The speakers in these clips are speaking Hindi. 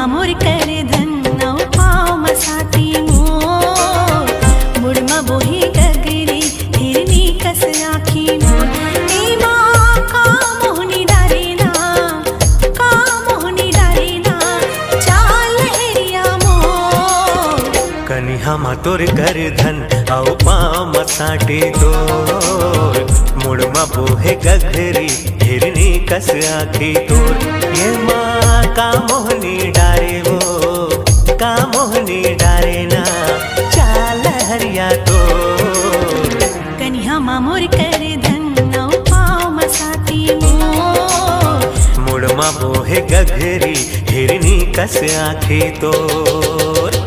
मोर कर धन नौ पाव मसाटी मोर मुड़मा बोही गगरी हिरनी कस आखी मोर ए माँ का मोहनी डारेना का मोहनी डारेना चाल हेरिया मोर कनिहा मा तोर कर धन औ पाव मसाटी तोर मुड़मा बोहे गगरी हिरनी कस आखी तोर ये माँ का मोहनी डारे वो का मोहनी डारे ना चाल हरिया तो कनिहा मा मोर कर धन नौ पाव मसाटी मोर मुड़मा बोहे गगरी हिरनी कस आखी तोर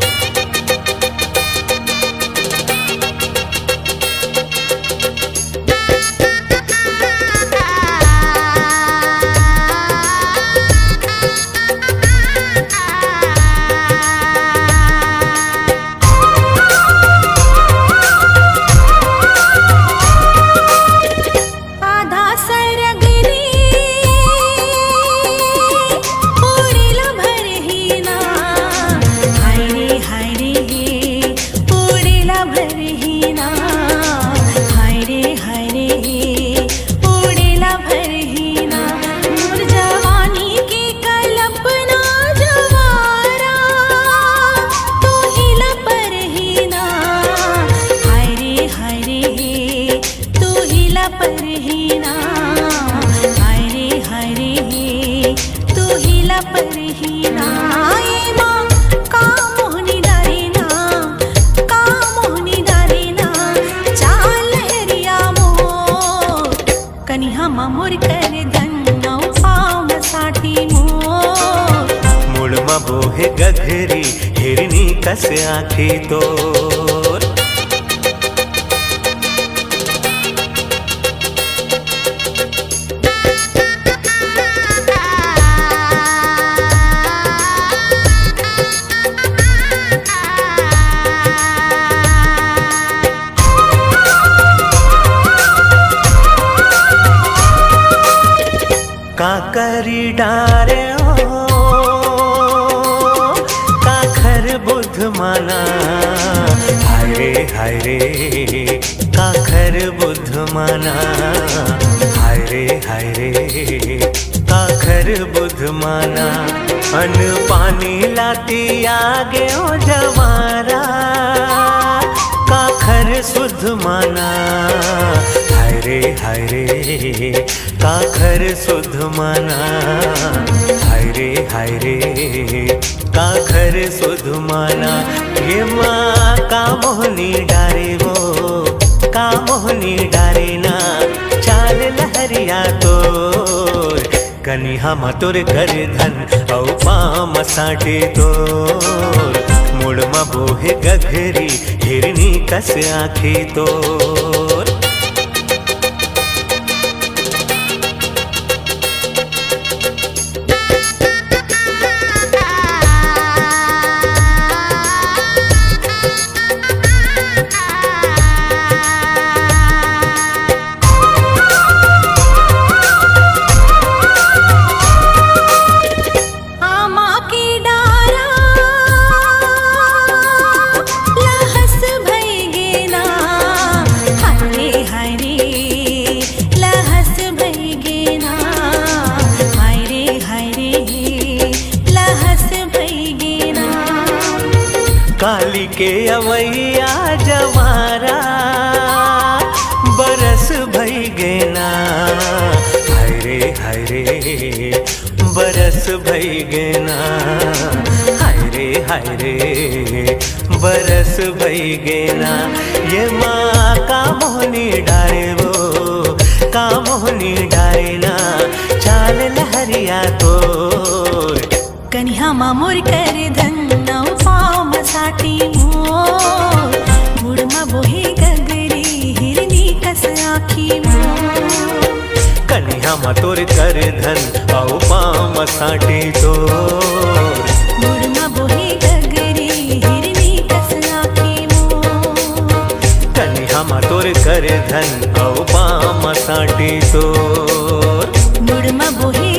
कनिहा मा मोर कर धन नौ पाव मसाटी मोर मुड़मा बोहे गगरी हिरनी कस आखी तोर काकरी डारे ओ काखर बुध माना हाय रे काखर बुध माना हाय रे काखर बुध माना अन पानी लाती आगे ओ जवारा काखर सुध माना हाय रे काखर सुध माना हाय रे काखर सुध माना ये माँ का मोहनी डारे वो का मोहनी डारे ना चाल लहरिया तोर कनिहा मा तोर कर धन औ पाव मसाटे तोर मुड़मा बोहे गगरी हिरनी कस आखी तोर काली के अवैया जवारा बरस भई गेना हाय रे बरस भई गेना हाय रे बरस भई गेना ये माँ का मोहनी डारे वो का मोहनी डारे ना चाल लहरिया तोर कनिहा मा मोर कर धन नौ पाव मसाटी मोर मुड़मा बोहे गगरी हिरनी कस आखी मोर कनिहा मा तोर कर धन औ पाव मसाटी तोर मुड़मा बोहे गगरी हिरनी कस आखी मोर कनिहा मा तोर कर धन औ पाव मसाटी तोर मुड़मा बोहे